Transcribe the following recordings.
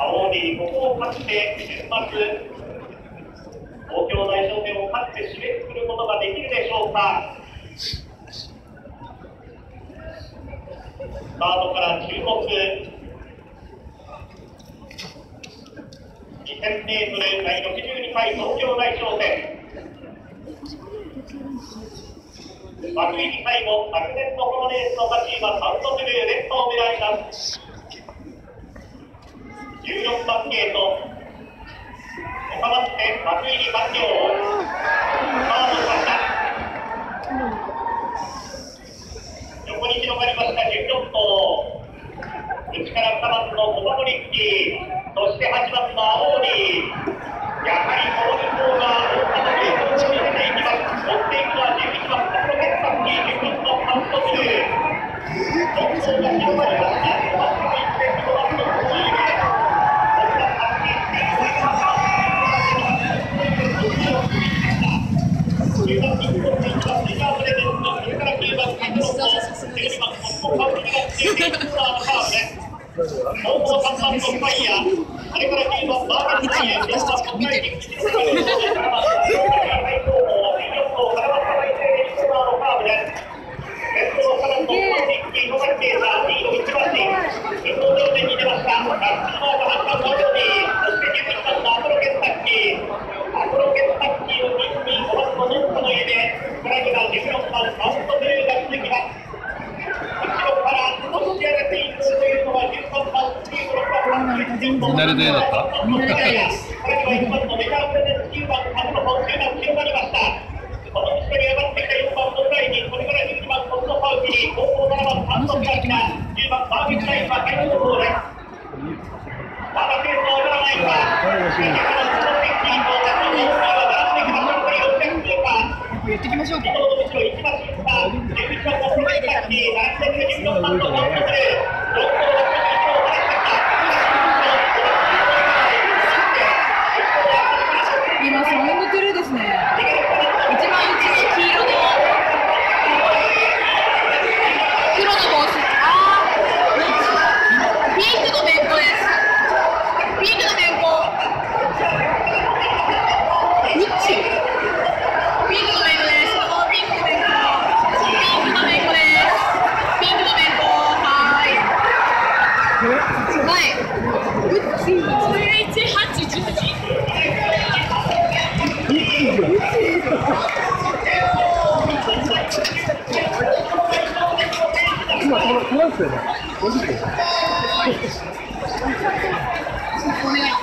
青鬼、ここを勝って週末、東京大商店を勝って締めくくることができるでしょうか。スタートから注目。2000メートル第62回東京大商店。幕入り最後、昨年のこのレースの勝ち馬サウンドブルー連覇を狙います。14番ゲート、岡松で幕入り完了。スタートしました。横に広がりました14頭。内から2番のコバモリッキー、そして8番の青鬼。やはりこの2頭が大きなゲートを見せていきます。追っていくのは11番コロケッタッキー、14のサウンドブルー。4頭が広がりました。バックが1.5番の50名。9番に1番リザーブレデンの、それから9番カトロンの12番コッコカウンになっているコーナーのカーブです。後方3番のスパイア、それから9番バーゲンタイエン、4番のガイディング、7番のカラマス、最高峰、14号カラマス大勢でコーナーのカーブです。先頭3番のコーニッキー、野崎圭さん、リード1番に、運動上面に出ました。ラッキーマーク8番のジョニー、そして11番のアポロケンタッキー。アポロケンタッキーを2位に5番のノットの家で、さらには14番サウンドブルーが続きます。後ろから押し上げていくというのは13番、16番、 見慣れてなかった。 さらには1番のメジャープレゼンツ9番、アポロの10番広がりました。この後ろに上がってきた4番のフライに、それから12番コストパウチに、後方7番サントピラキナ、10番バーゲンラインは最後の方です。まだペースを上がらないか。 言ってきましょうか。 今スローイングトゥルーですね。一番内の黄色の黒の帽子。ピンクのめんこです。ピンクのめんこ。うっち。ピンクのめんこです。ピンクのめんこ。ピンクのめんこです。ピンクのめんこ。はい。はい。うっち。11、8、10。 今トランスよね。おいしい。 お願い。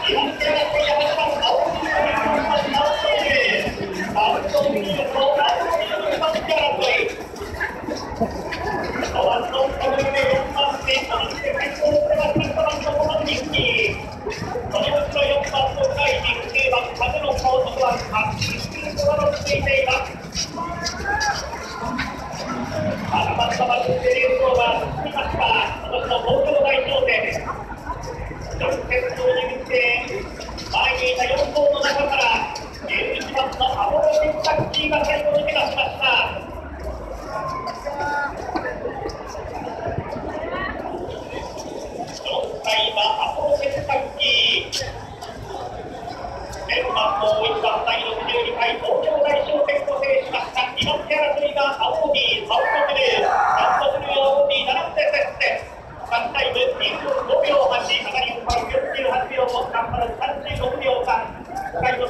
ス